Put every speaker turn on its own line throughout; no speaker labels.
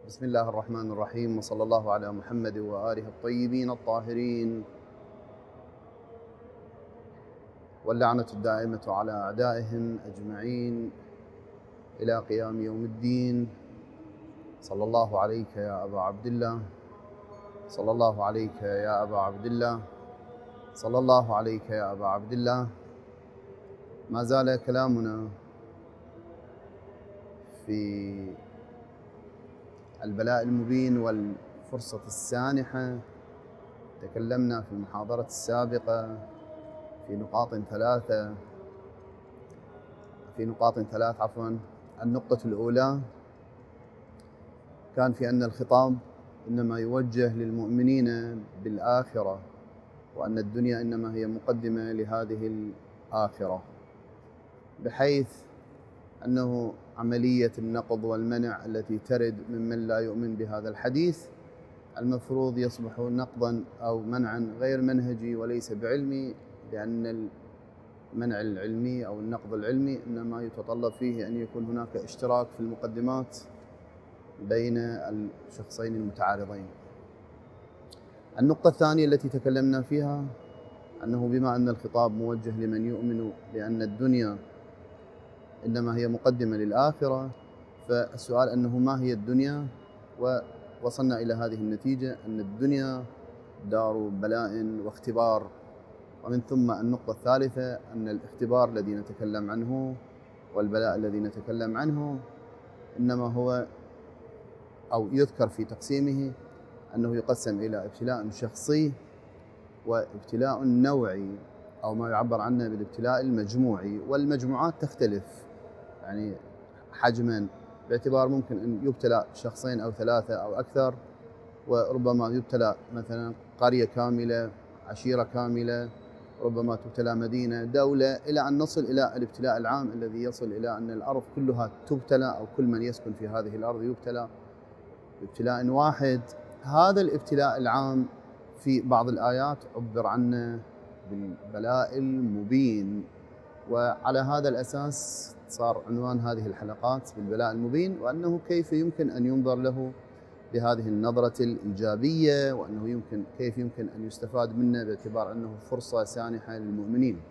بسم الله الرحمن الرحيم، وصلى الله على محمد وآله الطيبين الطاهرين، واللعنة الدائمة على أعدائهم أجمعين إلى قيام يوم الدين. صلى الله عليك يا أبا عبد الله، صلى الله عليك يا أبا عبد الله، صلى الله عليك يا أبا عبد الله. ما زال كلامنا في البلاء المبين والفرصة السانحة. تكلمنا في المحاضرة السابقة في نقاط ثلاث. النقطة الأولى كان في أن الخطاب إنما يوجه للمؤمنين بالآخرة، وأن الدنيا إنما هي مقدمة لهذه الآخرة، بحيث أنه عملية النقض والمنع التي ترد ممن لا يؤمن بهذا الحديث المفروض يصبح نقضا أو منعا غير منهجي وليس بعلمي، لأن المنع العلمي أو النقض العلمي إنما يتطلب فيه أن يكون هناك اشتراك في المقدمات بين الشخصين المتعارضين. النقطة الثانية التي تكلمنا فيها أنه بما أن الخطاب موجه لمن يؤمن بأن الدنيا إنما هي مقدمة للآخرة، فالسؤال أنه ما هي الدنيا؟ ووصلنا إلى هذه النتيجة أن الدنيا دار بلاء واختبار. ومن ثم النقطة الثالثة أن الاختبار الذي نتكلم عنه والبلاء الذي نتكلم عنه إنما هو أو يذكر في تقسيمه أنه يقسم إلى ابتلاء شخصي وابتلاء نوعي، أو ما يعبر عنه بالابتلاء المجموعي. والمجموعات تختلف يعني حجما، باعتبار ممكن أن يبتلى شخصين أو ثلاثة أو أكثر، وربما يبتلى مثلا قرية كاملة، عشيرة كاملة، ربما تبتلى مدينة، دولة، إلى أن نصل إلى الابتلاء العام الذي يصل إلى أن الأرض كلها تبتلى، أو كل من يسكن في هذه الأرض يبتلى بابتلاء واحد. هذا الابتلاء العام في بعض الآيات عبر عنه بالبلاء المبين، وعلى هذا الأساس صار عنوان هذه الحلقات بالبلاء المبين، وأنه كيف يمكن أن ينظر له بهذه النظرة الإيجابية، وأنه كيف يمكن أن يستفاد منه باعتبار أنه فرصة سانحة للمؤمنين.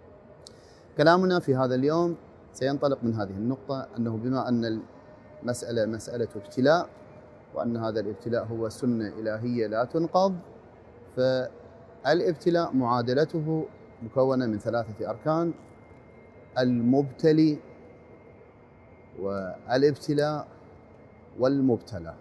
كلامنا في هذا اليوم سينطلق من هذه النقطة، أنه بما أن المسألة مسألة ابتلاء، وأن هذا الابتلاء هو سنة إلهية لا تنقض، فالابتلاء معادلته مكونة من 3 أركان: المبتلي والابتلاء والمبتلى.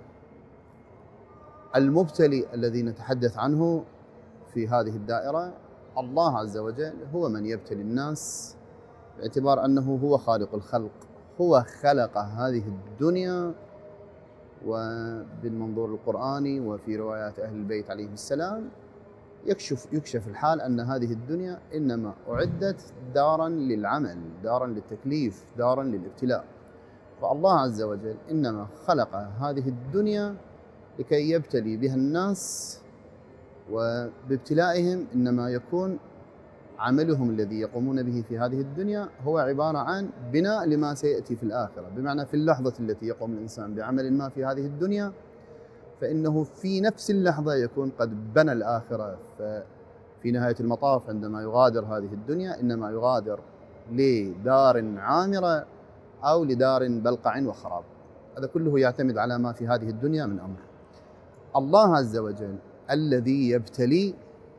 المبتلي الذي نتحدث عنه في هذه الدائرة الله عز وجل هو من يبتلي الناس، باعتبار أنه هو خالق الخلق، هو خلق هذه الدنيا. وبالمنظور القرآني وفي روايات أهل البيت عليهم السلام يكشف الحال أن هذه الدنيا إنما أعدت دارا للعمل، دارا للتكليف، دارا للابتلاء. فالله عز وجل إنما خلق هذه الدنيا لكي يبتلي بها الناس، وبابتلائهم إنما يكون عملهم الذي يقومون به في هذه الدنيا هو عبارة عن بناء لما سيأتي في الآخرة. بمعنى في اللحظة التي يقوم الإنسان بعمل ما في هذه الدنيا، فإنه في نفس اللحظة يكون قد بنى الآخرة. ففي نهاية المطاف عندما يغادر هذه الدنيا إنما يغادر لدار عامرة أو لدار بلقع وخراب. هذا كله يعتمد على ما في هذه الدنيا من أمر. الله عز وجل الذي يبتلي،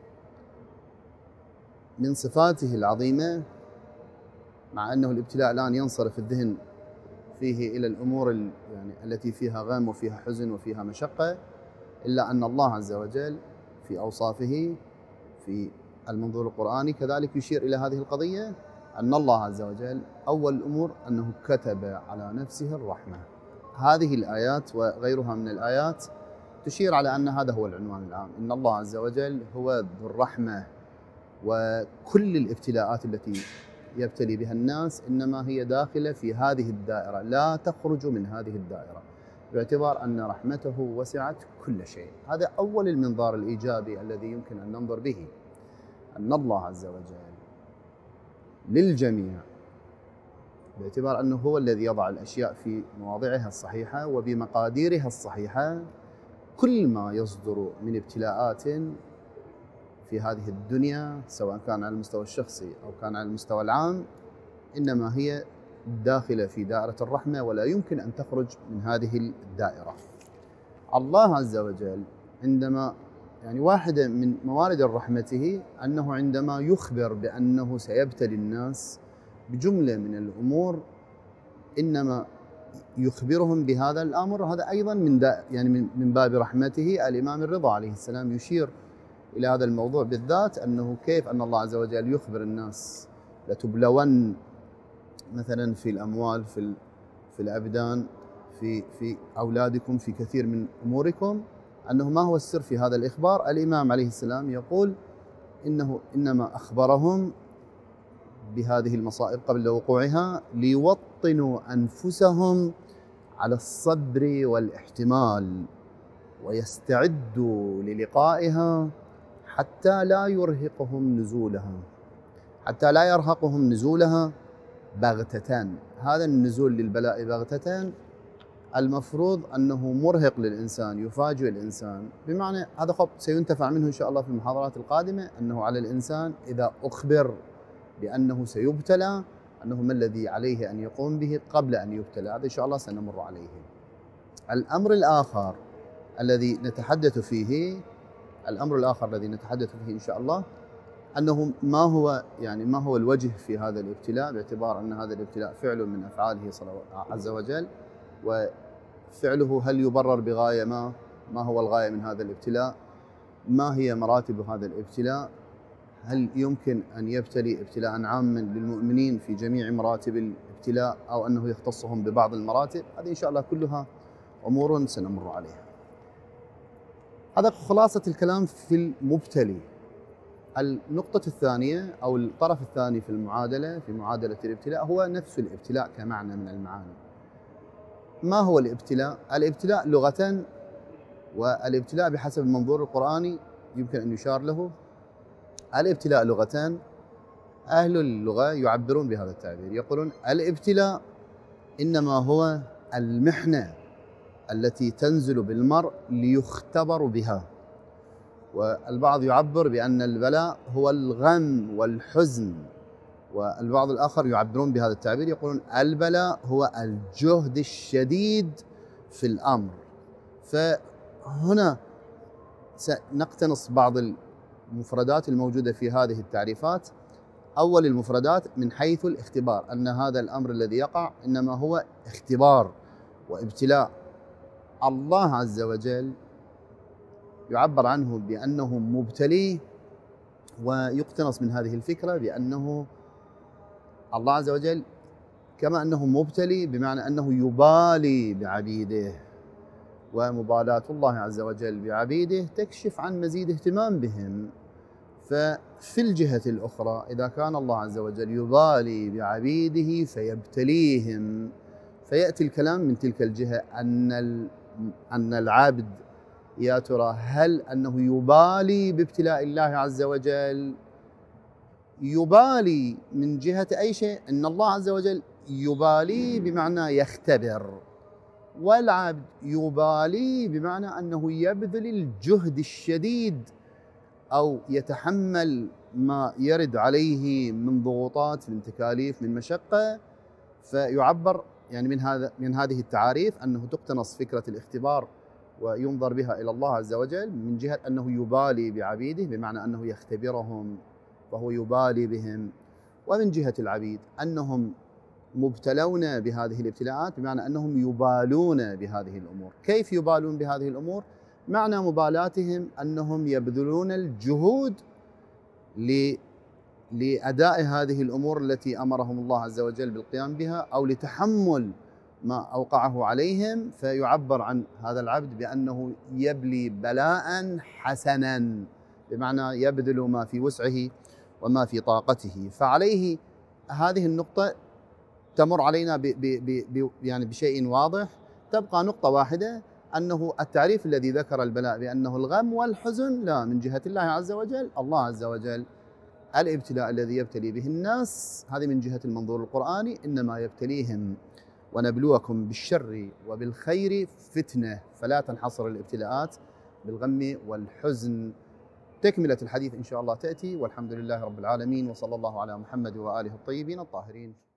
من صفاته العظيمة، مع أنه الابتلاء الآن ينصرف الذهن فيه إلى الأمور يعني التي فيها غم وفيها حزن وفيها مشقة، إلا أن الله عز وجل في أوصافه في المنظور القرآني كذلك يشير إلى هذه القضية، أن الله عز وجل أول الأمور أنه كتب على نفسه الرحمة. هذه الآيات وغيرها من الآيات تشير على أن هذا هو العنوان العام، إن الله عز وجل هو ذو الرحمة، وكل الابتلاءات التي يبتلي بها الناس إنما هي داخلة في هذه الدائرة، لا تخرج من هذه الدائرة، باعتبار أن رحمته وسعت كل شيء. هذا أول المنظار الإيجابي الذي يمكن أن ننظر به، أن الله عز وجل للجميع باعتبار أنه هو الذي يضع الأشياء في مواضعها الصحيحة وبمقاديرها الصحيحة. كل ما يصدر من ابتلاءات في هذه الدنيا سواء كان على المستوى الشخصي أو كان على المستوى العام إنما هي داخلة في دائرة الرحمة ولا يمكن أن تخرج من هذه الدائرة. الله عز وجل عندما واحدة من موارد رحمته أنه عندما يخبر بأنه سيبتلي الناس بجملة من الأمور إنما يخبرهم بهذا الأمر. هذا أيضا من باب رحمته. الإمام الرضا عليه السلام يشير إلى هذا الموضوع بالذات، أنه كيف أن الله عز وجل يخبر الناس لتبلون مثلا في الأموال، في الأبدان، في أولادكم، في كثير من أموركم، أنه ما هو السر في هذا الإخبار؟ الإمام عليه السلام يقول إنه إنما أخبرهم بهذه المصائب قبل وقوعها ليوطنوا أنفسهم على الصبر والاحتمال ويستعدوا للقائها حتى لا يرهقهم نزولها بغتة. هذا النزول للبلاء بغتة المفروض أنه مرهق للإنسان، يفاجئ الإنسان، بمعنى هذا خط سينتفع منه إن شاء الله في المحاضرات القادمة، أنه على الإنسان إذا أخبر بأنه سيبتلى أنه ما الذي عليه أن يقوم به قبل أن يبتلى. هذا إن شاء الله سنمر عليه. الأمر الآخر الذي نتحدث فيه إن شاء الله أنه ما هو الوجه في هذا الابتلاء، باعتبار أن هذا الابتلاء فعل من أفعاله عز وجل، وفعله هل يبرر بغاية ما هو الغاية من هذا الابتلاء؟ ما هي مراتب هذا الابتلاء؟ هل يمكن أن يبتلي ابتلاء عاما للمؤمنين في جميع مراتب الابتلاء أو أنه يختصهم ببعض المراتب؟ هذه إن شاء الله كلها أمور سنمر عليها. هذا خلاصة الكلام في المبتلي. النقطة الثانية أو الطرف الثاني في معادلة الابتلاء هو نفس الابتلاء كمعنى من المعاني. ما هو الابتلاء؟ الابتلاء لغة، والابتلاء بحسب المنظور القرآني يمكن أن يشار له. الابتلاء لغة، أهل اللغة يعبرون بهذا التعبير، يقولون الابتلاء إنما هو المحنة التي تنزل بالمرء ليختبر بها. والبعض يعبر بأن البلاء هو الغم والحزن، والبعض الآخر يعبرون بهذا التعبير، يقولون البلاء هو الجهد الشديد في الأمر. فهنا سنقتنص بعض المفردات الموجودة في هذه التعريفات. أول المفردات من حيث الاختبار، أن هذا الأمر الذي يقع إنما هو اختبار وابتلاء. الله عز وجل يعبر عنه بأنه مبتلي، ويقتنص من هذه الفكرة بأنه الله عز وجل كما أنه مبتلي بمعنى أنه يبالي بعبيده، ومبالاة الله عز وجل بعبيده تكشف عن مزيد اهتمام بهم. ففي الجهة الأخرى إذا كان الله عز وجل يبالي بعبيده فيبتليهم، فيأتي الكلام من تلك الجهة أن العبد يا ترى هل أنه يبالي بابتلاء الله عز وجل؟ يبالي من جهة أي شيء؟ أن الله عز وجل يبالي بمعنى يختبر، والعبد يبالي بمعنى أنه يبذل الجهد الشديد أو يتحمل ما يرد عليه من ضغوطات، من تكاليف، من مشقة. فيعبر من هذه التعاريف أنه تقتنص فكرة الاختبار وينظر بها إلى الله عز وجل من جهة أنه يبالي بعبيده بمعنى أنه يختبرهم وهو يبالي بهم، ومن جهة العبيد أنهم مبتلون بهذه الابتلاءات بمعنى أنهم يبالون بهذه الأمور. كيف يبالون بهذه الأمور؟ معنى مبالاتهم أنهم يبذلون الجهود لأداء هذه الأمور التي أمرهم الله عز وجل بالقيام بها، أو لتحمل ما أوقعه عليهم. فيعبر عن هذا العبد بأنه يبلي بلاء حسنا، بمعنى يبذل ما في وسعه وما في طاقته. فعليه هذه النقطة تمر علينا بشيء واضح. تبقى نقطة واحدة، أنه التعريف الذي ذكر البلاء بأنه الغم والحزن لا، من جهة الله عز وجل. الله عز وجل الابتلاء الذي يبتلي به الناس هذه من جهة المنظور القرآني إنما يبتليهم ونبلوكم بالشر وبالخير فتنة، فلا تنحصر الابتلاءات بالغم والحزن. تكملة الحديث إن شاء الله تأتي، والحمد لله رب العالمين، وصلى الله على محمد وآله الطيبين الطاهرين.